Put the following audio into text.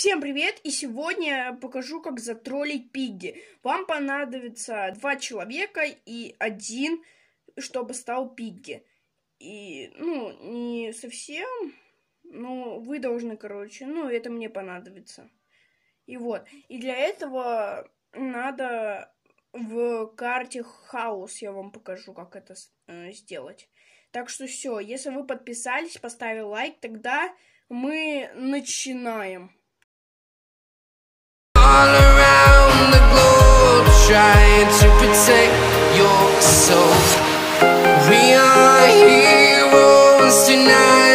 Всем привет! И сегодня я покажу, как затроллить Пигги. Вам понадобится 2 человека и 1, чтобы стал Пигги. И, не совсем, но вы должны, это мне понадобится. И вот, и для этого надо в карте хаос, я вам покажу, как это сделать. Так что все, если вы подписались, поставили лайк, тогда мы начинаем. Trying to protect your soul. We are heroes tonight.